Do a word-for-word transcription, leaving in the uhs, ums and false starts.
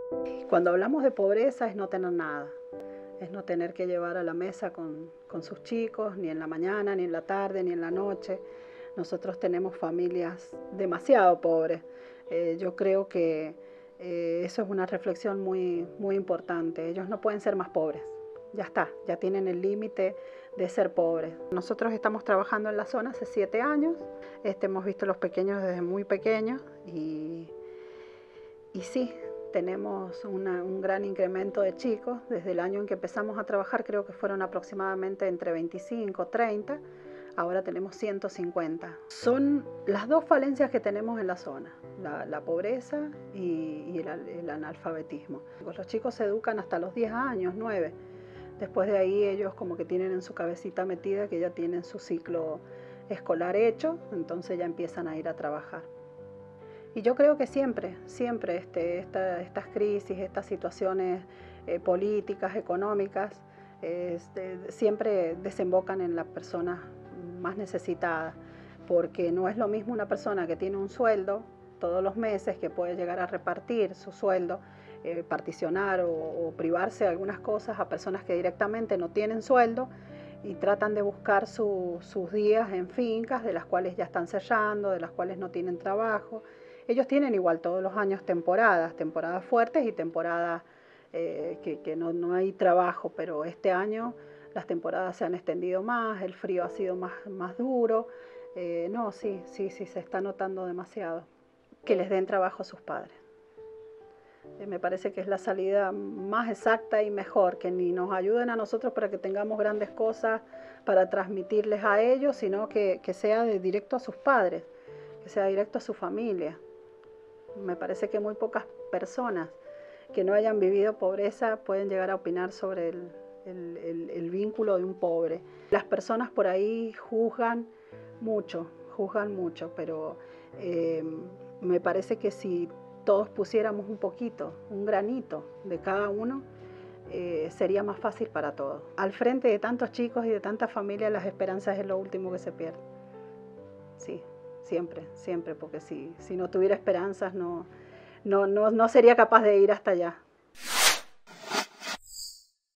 Cuando hablamos de pobreza es no tener nada, es no tener que llevar a la mesa con, con sus chicos, ni en la mañana, ni en la tarde, ni en la noche. Nosotros tenemos familias demasiado pobres. Eh, yo creo que eh, eso es una reflexión muy, muy importante. Ellos no pueden ser más pobres. Ya está, ya tienen el límite de ser pobres. Nosotros estamos trabajando en la zona hace siete años. Este, hemos visto los pequeños desde muy pequeños y, y sí, tenemos una, un gran incremento de chicos. Desde el año en que empezamos a trabajar creo que fueron aproximadamente entre veinticinco, treinta. Ahora tenemos ciento cincuenta. Son las dos falencias que tenemos en la zona, la, la pobreza y, y el, el analfabetismo. Los chicos se educan hasta los diez años, nueve. Después de ahí ellos como que tienen en su cabecita metida que ya tienen su ciclo escolar hecho, entonces ya empiezan a ir a trabajar. Y yo creo que siempre, siempre este, esta, estas crisis, estas situaciones eh, políticas, económicas, este, siempre desembocan en las personas más necesitadas, porque no es lo mismo una persona que tiene un sueldo todos los meses, que puede llegar a repartir su sueldo, eh, particionar o, o privarse de algunas cosas, a personas que directamente no tienen sueldo y tratan de buscar su, sus días en fincas, de las cuales ya están cerrando, de las cuales no tienen trabajo. Ellos tienen igual todos los años temporadas, temporadas fuertes y temporadas eh, que, que no, no hay trabajo, pero este año las temporadas se han extendido más, el frío ha sido más, más duro. Eh, no, sí, sí, sí, se está notando demasiado. Que les den trabajo a sus padres. Eh, me parece que es la salida más exacta y mejor, que ni nos ayuden a nosotros para que tengamos grandes cosas para transmitirles a ellos, sino que, que sea de directo a sus padres, que sea directo a su familia. Me parece que muy pocas personas que no hayan vivido pobreza pueden llegar a opinar sobre el, el, el, el vínculo de un pobre. Las personas por ahí juzgan mucho, juzgan mucho, pero eh, me parece que si todos pusiéramos un poquito, un granito de cada uno, eh, sería más fácil para todos. Al frente de tantos chicos y de tantas familias, las esperanzas es lo último que se pierde. Sí, siempre, siempre, porque si, si no tuviera esperanzas no, no, no, no sería capaz de ir hasta allá.